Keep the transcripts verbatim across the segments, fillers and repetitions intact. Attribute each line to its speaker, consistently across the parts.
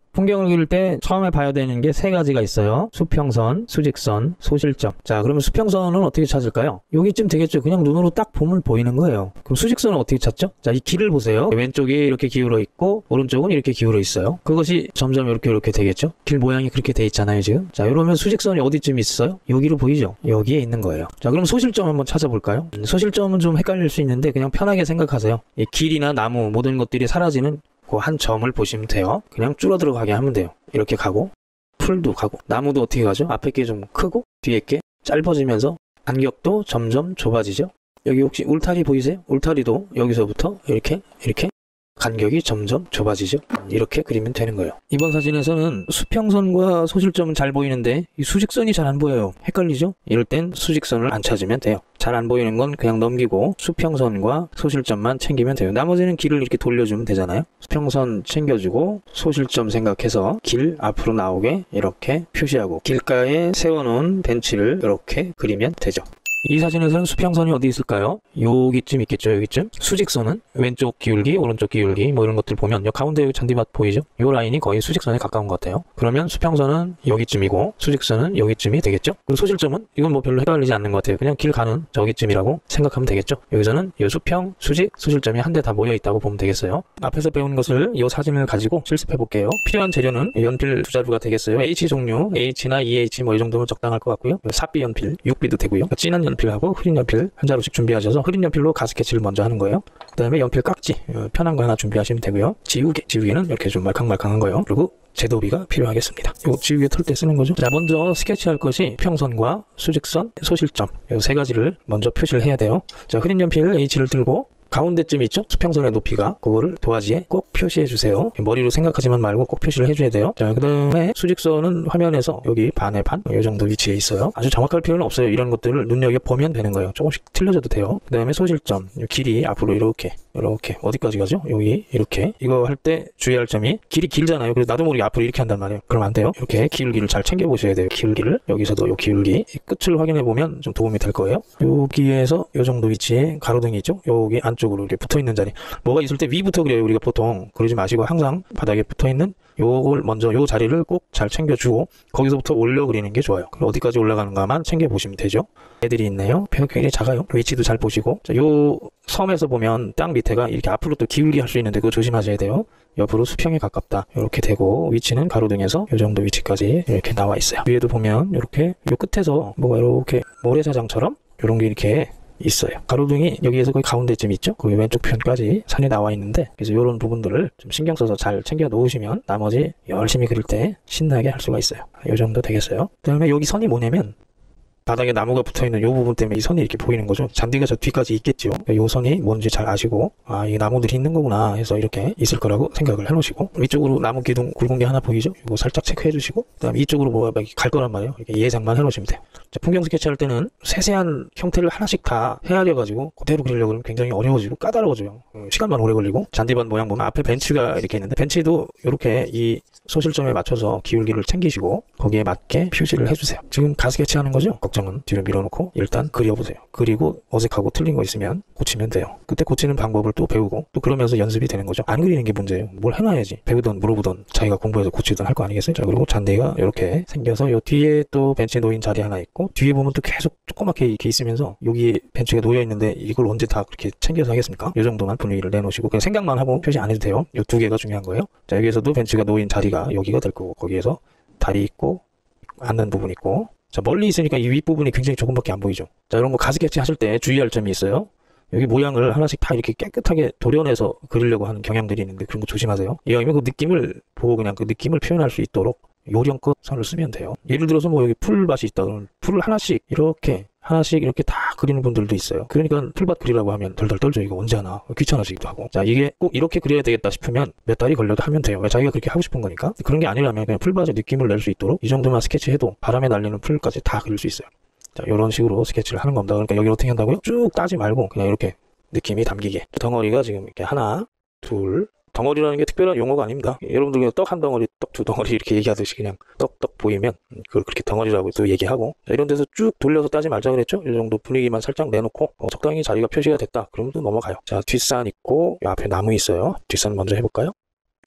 Speaker 1: 풍경을 그릴 때 처음에 봐야 되는 게 세 가지가 있어요. 수평선, 수직선, 소실점. 자, 그러면 수평선은 어떻게 찾을까요? 여기쯤 되겠죠. 그냥 눈으로 딱 보면 보이는 거예요. 그럼 수직선은 어떻게 찾죠? 자, 이 길을 보세요. 왼쪽이 이렇게 기울어 있고 오른쪽은 이렇게 기울어 있어요. 그것이 점점 이렇게 이렇게 되겠죠. 길 모양이 그렇게 돼 있잖아요, 지금. 자, 이러면 수직선이 어디쯤 있어요? 여기로 보이죠? 여기에 있는 거예요. 자, 그럼 소실점 한번 찾아볼까요? 음, 소실점은 좀 헷갈릴 수 있는데 그냥 편하게 생각하세요. 이 길이나 나무 모든 것들이 사라지는 그 한 점을 보시면 돼요. 그냥 줄어들어 가게 하면 돼요. 이렇게 가고 풀도 가고 나무도 어떻게 가죠? 앞에 게 좀 크고 뒤에 게 짧아지면서 간격도 점점 좁아지죠. 여기 혹시 울타리 보이세요? 울타리도 여기서부터 이렇게 이렇게 간격이 점점 좁아지죠. 이렇게 그리면 되는 거예요. 이번 사진에서는 수평선과 소실점은 잘 보이는데 이 수직선이 잘 안 보여요. 헷갈리죠? 이럴 땐 수직선을 안 찾으면 돼요. 잘 안 보이는 건 그냥 넘기고 수평선과 소실점만 챙기면 돼요. 나머지는 길을 이렇게 돌려주면 되잖아요. 수평선 챙겨주고 소실점 생각해서 길 앞으로 나오게 이렇게 표시하고 길가에 세워놓은 벤치를 이렇게 그리면 되죠. 이 사진에서는 수평선이 어디 있을까요? 여기쯤 있겠죠, 여기쯤. 수직선은 왼쪽 기울기, 오른쪽 기울기 뭐 이런 것들 보면 요 가운데 여기 잔디밭 보이죠? 요 라인이 거의 수직선에 가까운 것 같아요. 그러면 수평선은 여기쯤이고 수직선은 여기쯤이 되겠죠? 그리고 소실점은 이건 뭐 별로 헷갈리지 않는 것 같아요. 그냥 길 가는 저기쯤이라고 생각하면 되겠죠? 여기서는 요 수평, 수직, 소실점이 한데 다 모여 있다고 보면 되겠어요. 앞에서 배운 것을 이 사진을 가지고 실습해 볼게요. 필요한 재료는 연필 두 자루가 되겠어요. H 종류, H나 이 에이치 뭐 이 정도면 적당할 것 같고요. 사비 연필, 육 비도 되고요. 진한 연필하고 흐린 연필 한 자루씩 준비하셔서 흐린 연필로 가스케치를 먼저 하는 거예요. 그 다음에 연필 깍지 편한 거 하나 준비하시면 되고요. 지우개, 지우개는 이렇게 좀 말캉말캉한 거요. 그리고 제도비가 필요하겠습니다. 요 지우개 털 때 쓰는 거죠. 자, 먼저 스케치할 것이 평선과 수직선, 소실점 요 세 가지를 먼저 표시를 해야 돼요. 자, 흐린 연필 H를 들고 가운데쯤 있죠? 수평선의 높이가 그거를 도화지에 꼭 표시해 주세요. 머리로 생각하지만 말고 꼭 표시를 해줘야 돼요. 자, 그 다음에 수직선은 화면에서 여기 반의 반 이 정도 위치에 있어요. 아주 정확할 필요는 없어요. 이런 것들을 눈여겨보면 되는 거예요. 조금씩 틀려져도 돼요. 그 다음에 소실점 길이 앞으로 이렇게 이렇게 어디까지 가죠? 여기 이렇게 이거 할 때 주의할 점이 길이 길잖아요. 그래서 나도 모르게 앞으로 이렇게 한단 말이에요. 그럼 안 돼요. 이렇게 기울기를 잘 챙겨 보셔야 돼요. 기울기를 여기서도 요 기울기 끝을 확인해 보면 좀 도움이 될 거예요. 여기에서 요 정도 위치에 가로등이 있죠? 여기 안쪽으로 이렇게 붙어 있는 자리 뭐가 있을 때 위부터 그래요. 우리가 보통 그러지 마시고 항상 바닥에 붙어 있는 요걸 먼저 요 자리를 꼭 잘 챙겨주고 거기서부터 올려 그리는 게 좋아요. 그럼 어디까지 올라가는가만 챙겨보시면 되죠. 애들이 있네요. 굉장히 작아요. 위치도 잘 보시고 자, 요 섬에서 보면 땅 밑에가 이렇게 앞으로 또 기울기 할 수 있는데 그거 조심하셔야 돼요. 옆으로 수평에 가깝다. 이렇게 되고 위치는 가로등에서 요 정도 위치까지 이렇게 나와 있어요. 위에도 보면 이렇게 요 끝에서 뭐가 이렇게 모래사장처럼 이런 게 이렇게 있어요. 가로등이 여기에서 거의 가운데쯤 있죠? 거기 왼쪽 편까지 선이 나와 있는데 그래서 이런 부분들을 좀 신경 써서 잘 챙겨 놓으시면 나머지 열심히 그릴 때 신나게 할 수가 있어요. 이 정도 되겠어요. 그 다음에 여기 선이 뭐냐면 바닥에 나무가 붙어있는 이 부분 때문에 이 선이 이렇게 보이는 거죠. 잔디가 저 뒤까지 있겠죠. 이 선이 뭔지 잘 아시고 아, 이 나무들이 있는 거구나 해서 이렇게 있을 거라고 생각을 해놓으시고 위쪽으로 나무 기둥 굵은 게 하나 보이죠? 이거 살짝 체크해 주시고 그 다음에 이쪽으로 뭐가 갈 거란 말이에요. 이렇게 예상만 해놓으시면 돼요. 자, 풍경 스케치할 때는 세세한 형태를 하나씩 다 헤아려가지고 그대로 그리려고 그러면 굉장히 어려워지고 까다로워져요. 시간만 오래 걸리고 잔디밭 모양 보면 앞에 벤치가 이렇게 있는데 벤치도 이렇게 이 소실점에 맞춰서 기울기를 챙기시고 거기에 맞게 표시를 해주세요. 지금 가스케치 하는 거죠? 걱정은 뒤로 밀어놓고 일단 그려보세요. 그리고 어색하고 틀린 거 있으면 고치면 돼요. 그때 고치는 방법을 또 배우고 또 그러면서 연습이 되는 거죠. 안 그리는 게 문제예요. 뭘 해놔야지. 배우던 물어보던 자기가 공부해서 고치던 할 거 아니겠어요? 자, 그리고 잔디가 이렇게 생겨서 요 뒤에 또 벤치 놓인 자리 하나 있고 뒤에 보면 또 계속 조그맣게 이렇게 있으면서 여기 벤치가 놓여 있는데 이걸 언제 다 그렇게 챙겨서 하겠습니까? 이 정도만 분위기를 내놓으시고 그냥 생각만 하고 표시 안 해도 돼요. 요 두 개가 중요한 거예요. 자, 여기에서도 벤치가 놓인 자리가 여기가 될 거고 거기에서 다리 있고 앉는 부분 있고 자, 멀리 있으니까 이 윗부분이 굉장히 조금밖에 안 보이죠. 자, 이런 거 가스케치 하실 때 주의할 점이 있어요. 여기 모양을 하나씩 다 이렇게 깨끗하게 도려내서 그리려고 하는 경향들이 있는데 그런 거 조심하세요. 이왕이면 그 느낌을 보고 그냥 그 느낌을 표현할 수 있도록 요령껏 선을 쓰면 돼요. 예를 들어서 뭐 여기 풀밭이 있다 그러면 풀을 하나씩 이렇게 하나씩 이렇게 다 그리는 분들도 있어요. 그러니까 풀밭 그리라고 하면 덜덜 떨죠. 이거 언제 하나 귀찮아지기도 하고. 자, 이게 꼭 이렇게 그려야 되겠다 싶으면 몇 달이 걸려도 하면 돼요. 왜 자기가 그렇게 하고 싶은 거니까. 그런 게 아니라면 그냥 풀밭의 느낌을 낼 수 있도록 이 정도만 스케치해도 바람에 날리는 풀까지 다 그릴 수 있어요. 자, 이런 식으로 스케치를 하는 겁니다. 그러니까 여기 어떻게 한다고요? 쭉 따지 말고 그냥 이렇게 느낌이 담기게. 덩어리가 지금 이렇게 하나, 둘, 덩어리라는 게 특별한 용어가 아닙니다. 여러분들 그냥 떡 한 덩어리, 떡 두 덩어리 이렇게 얘기하듯이 그냥 떡떡 보이면 그걸 그렇게 덩어리라고 또 얘기하고 자, 이런 데서 쭉 돌려서 따지 말자 그랬죠? 이 정도 분위기만 살짝 내놓고 어, 적당히 자리가 표시가 됐다. 그러면 또 넘어가요. 자, 뒷산 있고 앞에 나무 있어요. 뒷산 먼저 해볼까요?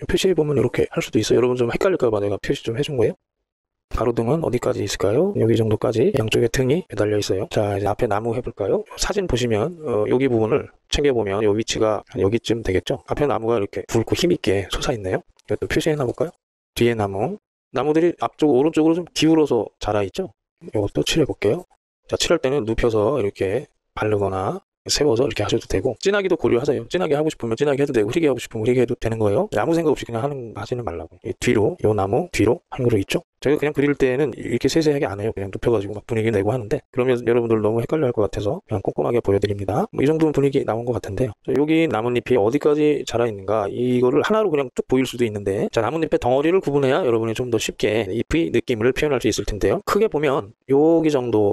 Speaker 1: 표시해보면 이렇게 할 수도 있어요. 여러분 좀 헷갈릴까봐 내가 표시 좀 해준 거예요. 가로등은 어디까지 있을까요? 여기 정도까지 양쪽에 등이 매달려 있어요. 자, 이제 앞에 나무 해볼까요? 사진 보시면 어, 여기 부분을 챙겨보면 이 위치가 여기쯤 되겠죠? 앞에 나무가 이렇게 굵고 힘있게 솟아있네요. 이것도 표시해놔 볼까요? 뒤에 나무, 나무들이 앞쪽 오른쪽으로 좀 기울어서 자라있죠? 이것도 칠해볼게요. 자, 칠할 때는 눕혀서 이렇게 바르거나 세워서 이렇게 하셔도 되고, 진하기도 고려하세요. 진하게 하고 싶으면 진하게 해도 되고, 흐리게 하고 싶으면 흐리게 해도 되는 거예요. 아무 생각 없이 그냥 하는 하지는 말라고. 이 뒤로, 요 나무 뒤로 한 그루 있죠? 제가 그냥 그릴 때는 이렇게 세세하게 안 해요. 그냥 눕혀가지고 막 분위기 내고 하는데, 그러면 여러분들 너무 헷갈려 할 것 같아서 그냥 꼼꼼하게 보여드립니다. 뭐 이 정도면 분위기 나온 것 같은데요. 자, 여기 나뭇잎이 어디까지 자라있는가, 이거를 하나로 그냥 쭉 보일 수도 있는데, 자, 나뭇잎의 덩어리를 구분해야 여러분이 좀 더 쉽게 잎의 느낌을 표현할 수 있을 텐데요. 크게 보면 여기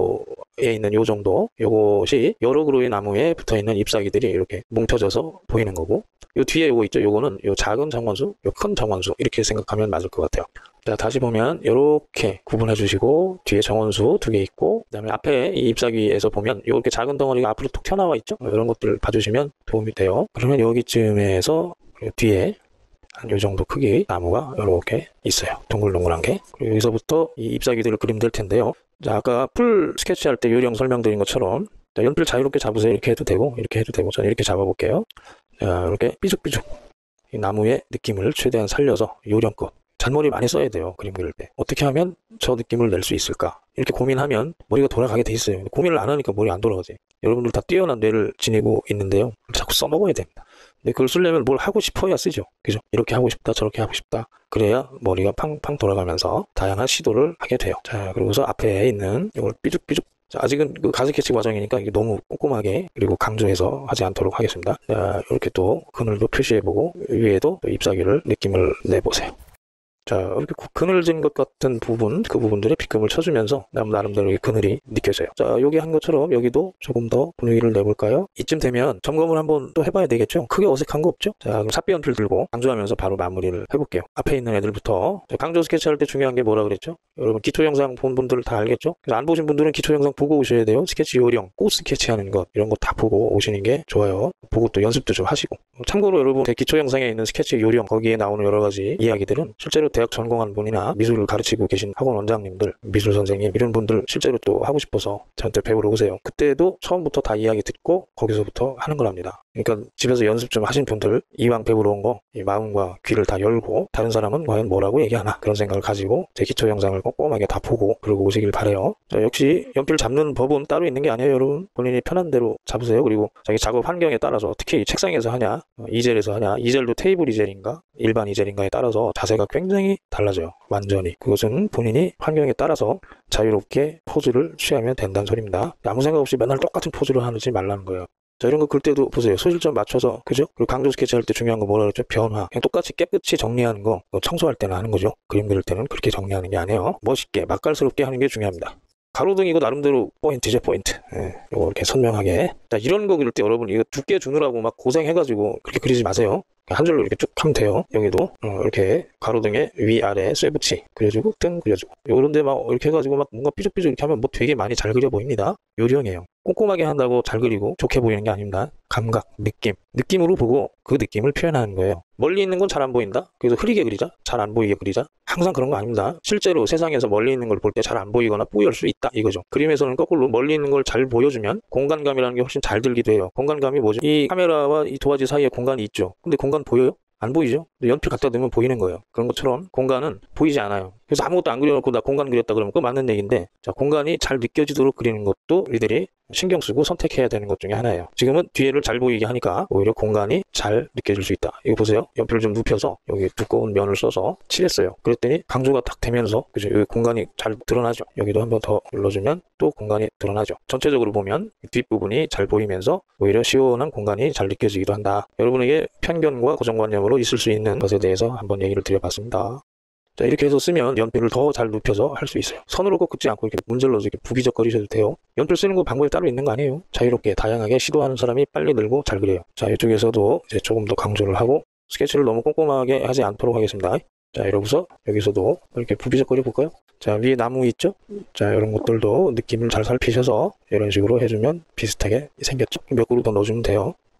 Speaker 1: 정도에 있는 요 정도, 요것이 여러 그루의 나무에 붙어있는 잎사귀들이 이렇게 뭉쳐져서 보이는 거고, 요 뒤에 요거 있죠? 요거는 요 작은 정원수, 요 큰 정원수, 이렇게 생각하면 맞을 것 같아요. 자, 다시 보면 이렇게 구분해 주시고, 뒤에 정원수 두 개 있고, 그 다음에 앞에 이 잎사귀에서 보면 이렇게 작은 덩어리가 앞으로 툭 튀어나와 있죠? 이런 것들 봐주시면 도움이 돼요. 그러면 여기쯤에서 뒤에 한 요 정도 크기 나무가 이렇게 있어요. 동글동글한 게. 그리고 여기서부터 이 잎사귀들을 그리면 될 텐데요. 자, 아까 풀 스케치할 때 요령 설명드린 것처럼, 자, 연필 자유롭게 잡으세요. 이렇게 해도 되고, 이렇게 해도 되고, 저는 이렇게 잡아볼게요. 자, 이렇게 삐죽삐죽 이 나무의 느낌을 최대한 살려서 요령껏, 잔머리 많이 써야 돼요. 그림 그릴 때. 어떻게 하면 저 느낌을 낼 수 있을까? 이렇게 고민하면 머리가 돌아가게 돼 있어요. 고민을 안 하니까 머리 안 돌아가지. 여러분들 다 뛰어난 뇌를 지니고 있는데요. 자꾸 써먹어야 됩니다. 근데 그걸 쓰려면 뭘 하고 싶어야 쓰죠. 그죠? 이렇게 하고 싶다, 저렇게 하고 싶다. 그래야 머리가 팡팡 돌아가면서 다양한 시도를 하게 돼요. 자, 그리고서 앞에 있는 이걸 삐죽삐죽. 자, 아직은 그 가스캐치 과정이니까 이게 너무 꼼꼼하게 그리고 강조해서 하지 않도록 하겠습니다. 자, 이렇게 또 그늘도 표시해보고, 위에도 또 잎사귀를 느낌을 내보세요. 자, 이렇게 그늘진 것 같은 부분, 그 부분들에 빗금을 쳐주면서 나름대로 그늘이 느껴져요. 자, 여기 한 것처럼 여기도 조금 더 분위기를 내볼까요? 이쯤 되면 점검을 한번 또 해봐야 되겠죠? 크게 어색한 거 없죠? 자, 그럼 삽비 연필 들고 강조하면서 바로 마무리를 해볼게요. 앞에 있는 애들부터. 자, 강조 스케치할 때 중요한 게 뭐라 그랬죠? 여러분 기초 영상 본 분들 다 알겠죠? 그래서 안 보신 분들은 기초 영상 보고 오셔야 돼요. 스케치 요령, 꽃 스케치하는 것, 이런 거 다 보고 오시는 게 좋아요. 보고 또 연습도 좀 하시고. 참고로 여러분 제 기초 영상에 있는 스케치 요령, 거기에 나오는 여러 가지 이야기들은 실제로 대학 전공한 분이나 미술을 가르치고 계신 학원 원장님들, 미술 선생님, 이런 분들 실제로 또 하고 싶어서 저한테 배우러 오세요. 그때도 처음부터 다 이야기 듣고 거기서부터 하는 거랍니다. 그러니까 집에서 연습 좀 하신 분들, 이왕 배우러 온 거 이 마음과 귀를 다 열고, 다른 사람은 과연 뭐라고 얘기하나, 그런 생각을 가지고 제 기초 영상을 꼼꼼하게 다 보고 그러고 오시길 바래요. 자, 역시 연필 잡는 법은 따로 있는 게 아니에요. 여러분 본인이 편한 대로 잡으세요. 그리고 자기 작업 환경에 따라서, 특히 책상에서 하냐, 이젤에서 하냐, 이젤도 테이블 이젤인가 일반 이젤인가에 따라서 자세가 굉장히 달라져요. 완전히. 그것은 본인이 환경에 따라서 자유롭게 포즈를 취하면 된다는 소리입니다. 아무 생각 없이 맨날 똑같은 포즈를 하지 말라는 거예요. 자, 이런 거 그릴 때도 보세요. 소실점 맞춰서, 그죠? 그리고 강조 스케치 할 때 중요한 거 뭐라 그랬죠? 변화. 그냥 똑같이 깨끗이 정리하는 거, 청소할 때는 하는 거죠. 그림 그릴 때는 그렇게 정리하는 게 아니에요. 멋있게, 맛깔스럽게 하는 게 중요합니다. 가로등 이거 나름대로 포인트죠, 포인트. 예, 이거 이렇게 선명하게. 자, 이런 거 그릴 때 여러분 이거 두께 주느라고 막 고생해가지고 그렇게 그리지 마세요. 한 줄로 이렇게 쭉 하면 돼요. 여기도 어, 이렇게 가로등에 위아래 쇠붙이 그려주고 등 그려주고, 요런데 막 이렇게 해가지고 막 뭔가 삐죽삐죽 이렇게 하면 뭐 되게 많이 잘 그려 보입니다. 요령이에요. 꼼꼼하게 한다고 잘 그리고 좋게 보이는 게 아닙니다. 감각, 느낌, 느낌으로 보고 그 느낌을 표현하는 거예요. 멀리 있는 건 잘 안 보인다? 그래서 흐리게 그리자? 잘 안 보이게 그리자? 항상 그런 거 아닙니다. 실제로 세상에서 멀리 있는 걸 볼 때 잘 안 보이거나 뿌열 수 있다, 이거죠. 그림에서는 거꾸로 멀리 있는 걸 잘 보여주면 공간감이라는 게 훨씬 잘 들기도 해요. 공간감이 뭐죠? 이 카메라와 이 도화지 사이에 공간이 있죠. 근데 공간 보여요? 안 보이죠? 연필 갖다 대면 보이는 거예요. 그런 것처럼 공간은 보이지 않아요. 그래서 아무것도 안 그려놓고 나 공간 그렸다 그러면 그거 맞는 얘기인데, 자, 공간이 잘 느껴지도록 그리는 것도 우리들이 신경 쓰고 선택해야 되는 것 중에 하나예요. 지금은 뒤에를 잘 보이게 하니까 오히려 공간이 잘 느껴질 수 있다. 이거 보세요. 연필을 좀 눕혀서 여기 두꺼운 면을 써서 칠했어요. 그랬더니 강조가 딱 되면서, 그죠? 여기 공간이 잘 드러나죠. 여기도 한번 더 눌러주면 또 공간이 드러나죠. 전체적으로 보면 뒷부분이 잘 보이면서 오히려 시원한 공간이 잘 느껴지기도 한다. 여러분에게 편견과 고정관념으로 있을 수 있는 것에 대해서 한번 얘기를 드려봤습니다. 자, 이렇게 해서 쓰면 연필을 더 잘 눕혀서 할 수 있어요. 선으로 꼭 긋지 않고 이렇게 문질러서 이렇게 부기적거리셔도 돼요. 연필 쓰는 거 방법이 따로 있는 거 아니에요. 자유롭게 다양하게 시도하는 사람이 빨리 늘고 잘 그려요. 자, 이쪽에서도 이제 조금 더 강조를 하고 스케치를 너무 꼼꼼하게 하지 않도록 하겠습니다. 자, 이러고서 여기서도 이렇게 부비적거려 볼까요? 자, 위에 나무 있죠? 자, 이런 것들도 느낌을 잘 살피셔서 이런 식으로 해주면 비슷하게 생겼죠? 몇 그루 더 넣어주면 돼요.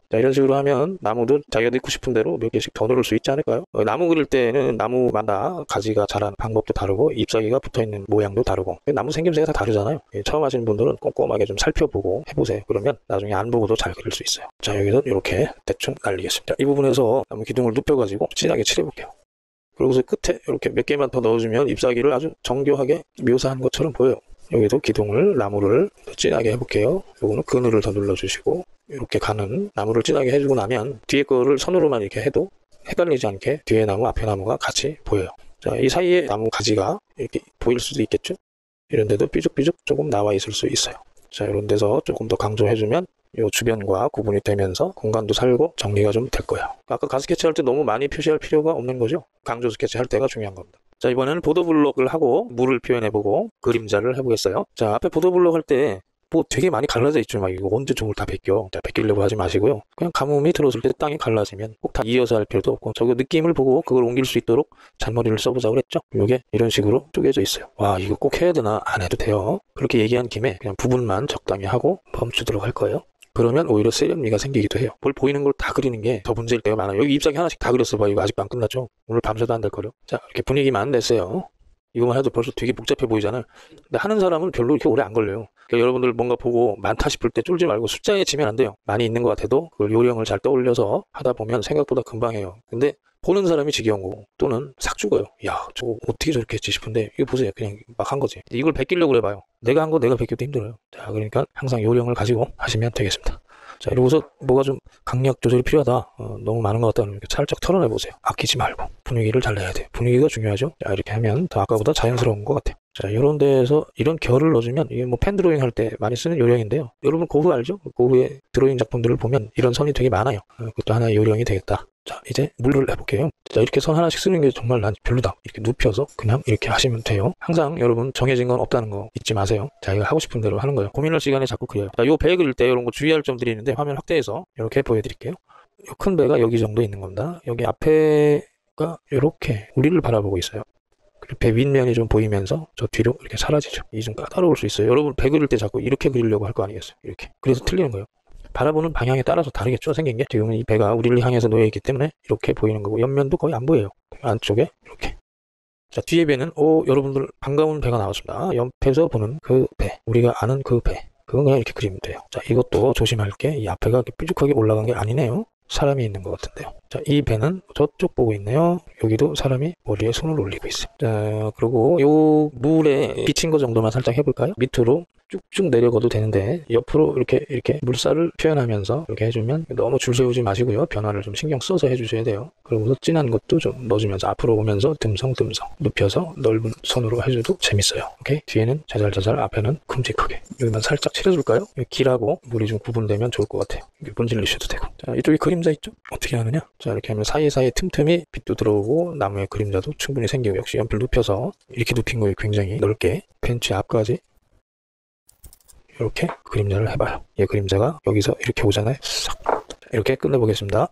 Speaker 1: 자, 이런 식으로 하면 나무도 자기가 넣고 싶은 대로 몇 개씩 더 넣을 수 있지 않을까요? 어, 나무 그릴 때는 나무마다 가지가 자라는 방법도 다르고 잎사귀가 붙어있는 모양도 다르고 나무 생김새가 다 다르잖아요. 예, 처음 하시는 분들은 꼼꼼하게 좀 살펴보고 해보세요. 그러면 나중에 안 보고도 잘 그릴 수 있어요. 자, 여기서 이렇게 대충 날리겠습니다. 이 부분에서 나무 기둥을 눕혀가지고 진하게 칠해볼게요. 그러고서 끝에 이렇게 몇 개만 더 넣어주면 잎사귀를 아주 정교하게 묘사한 것처럼 보여요. 여기도 기둥을, 나무를 더 진하게 해볼게요. 요거는 그늘을 더 눌러주시고 이렇게 가는 나무를 진하게 해주고 나면 뒤에 거를 선으로만 이렇게 해도 헷갈리지 않게 뒤에 나무, 앞에 나무가 같이 보여요. 자, 이 사이에 나무 가지가 이렇게 보일 수도 있겠죠? 이런 데도 삐죽삐죽 조금 나와 있을 수 있어요. 자, 이런 데서 조금 더 강조해주면 이 주변과 구분이 되면서 공간도 살고 정리가 좀 될 거예요. 아까 가스케치 할 때 너무 많이 표시할 필요가 없는 거죠. 강조 스케치 할 때가 중요한 겁니다. 자, 이번에는 보도블록을 하고 물을 표현해보고 그림자를 해보겠어요. 자, 앞에 보도블록 할 때 뭐 되게 많이 갈라져 있죠. 막 이거 언제 저걸 다 베껴. 자, 베끼려고 하지 마시고요. 그냥 가뭄이 들어올 때 땅이 갈라지면 꼭 다 이어서 할 필요도 없고 저거 느낌을 보고 그걸 옮길 수 있도록 잔머리를 써보자고 그랬죠. 이게 이런 식으로 쪼개져 있어요. 와, 이거 꼭 해야 되나? 안 해도 돼요. 그렇게 얘기한 김에 그냥 부분만 적당히 하고 멈추도록 할 거예요. 그러면 오히려 세련미가 생기기도 해요. 뭘 보이는 걸 다 그리는 게 더 문제일 때가 많아요. 여기 잎사귀 하나씩 다 그렸어 봐. 이거 아직도 안 끝났죠? 오늘 밤새도 안 될 거려. 자, 이렇게 분위기만 냈어요. 이거만 해도 벌써 되게 복잡해 보이잖아요. 근데 하는 사람은 별로 이렇게 오래 안 걸려요. 그러니까 여러분들 뭔가 보고 많다 싶을 때 쫄지 말고 숫자에 치면 안 돼요. 많이 있는 것 같아도 그걸 요령을 잘 떠올려서 하다 보면 생각보다 금방 해요. 근데 보는 사람이 지겨운 거고 또는 삭 죽어요. 야, 저거 어떻게 저렇게 했지 싶은데 이거 보세요. 그냥 막 한 거지. 이걸 베끼려고 해봐요. 내가 한 거 내가 베껴도 힘들어요. 자, 그러니까 항상 요령을 가지고 하시면 되겠습니다. 자, 이러고서 뭐가 좀 강약 조절이 필요하다. 어, 너무 많은 것 같다. 이렇게 살짝 털어내보세요. 아끼지 말고. 분위기를 잘 내야 돼요. 분위기가 중요하죠. 자, 이렇게 하면 더 아까보다 자연스러운 것 같아요. 자, 이런 데에서 이런 결을 넣어주면 이게 뭐 펜 드로잉 할 때 많이 쓰는 요령인데요. 여러분 고흐 알죠? 고흐의 드로잉 작품들을 보면 이런 선이 되게 많아요. 어, 그것도 하나의 요령이 되겠다. 자, 이제 물을 해볼게요. 자, 이렇게 선 하나씩 쓰는 게 정말 난 별로다. 이렇게 눕혀서 그냥 이렇게 하시면 돼요. 항상 여러분 정해진 건 없다는 거 잊지 마세요. 자기가 하고 싶은 대로 하는 거예요. 고민할 시간에 자꾸 그려요. 자, 요 배 그릴 때 이런 거 주의할 점들이 있는데 화면 확대해서 이렇게 보여드릴게요. 요 큰 배가 여기 정도 있는 겁니다. 여기 앞에가 이렇게 우리를 바라보고 있어요. 그리고 배 윗면이 좀 보이면서 저 뒤로 이렇게 사라지죠. 이 좀 까다로울 수 있어요. 여러분 배 그릴 때 자꾸 이렇게 그리려고 할 거 아니겠어요? 이렇게. 그래서 틀리는 거예요. 바라보는 방향에 따라서 다르겠죠, 생긴 게. 지금은 이 배가 우리를 향해서 놓여 있기 때문에 이렇게 보이는 거고 옆면도 거의 안 보여요. 안쪽에 이렇게. 자, 뒤에 배는 오, 여러분들 반가운 배가 나왔습니다. 옆에서 보는 그 배, 우리가 아는 그 배, 그건 그냥 이렇게 그리면 돼요. 자, 이것도 조심할 게 이 앞에가 이렇게 뾰족하게 올라간 게 아니네요. 사람이 있는 것 같은데요. 자, 이 배는 저쪽 보고 있네요. 여기도 사람이 머리에 손을 올리고 있어요. 자, 그리고 요 물에 비친 거 정도만 살짝 해볼까요? 밑으로 쭉쭉 내려가도 되는데 옆으로 이렇게 이렇게 물살을 표현하면서 이렇게 해주면 너무 줄 세우지 마시고요. 변화를 좀 신경 써서 해주셔야 돼요. 그리고 진한 것도 좀 넣어주면서 앞으로 오면서 듬성듬성 눕혀서 넓은 선으로 해줘도 재밌어요. 오케이? 뒤에는 자잘자잘, 앞에는 큼직하게. 여기만 살짝 칠해줄까요? 길하고 물이 좀 구분되면 좋을 것 같아요. 이렇게 문질르셔도 되고. 자, 이쪽에 그림자 있죠? 어떻게 하느냐? 자, 이렇게 하면 사이사이 틈틈이 빛도 들어오고 나무의 그림자도 충분히 생기고 역시 연필 눕혀서 이렇게 눕힌 거에 굉장히 넓게 펜치 앞까지 이렇게 그림자를 해봐요. 얘 그림자가 여기서 이렇게 오잖아요. 싹. 이렇게 끝내보겠습니다.